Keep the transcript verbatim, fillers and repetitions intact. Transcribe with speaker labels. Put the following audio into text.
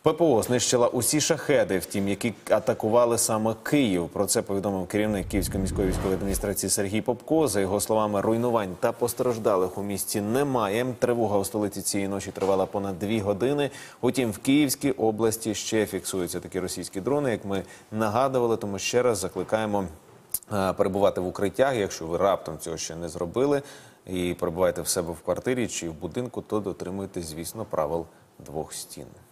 Speaker 1: ППО знищила усі шахеди, втім, які атакували саме Київ. Про це повідомив керівник Київської міської військової адміністрації Сергій Попко. За його словами, руйнувань та постраждалих у місті немає. Тривога у столиці цієї ночі тривала понад дві години. Утім, в Київській області ще фіксуються такі російські дрони, як ми нагадували. Тому ще раз закликаємо перебувати в укриттях. Якщо ви раптом цього ще не зробили і перебуваєте в себе в квартирі чи в будинку, то дотримуйтесь, звісно, правил двох стін.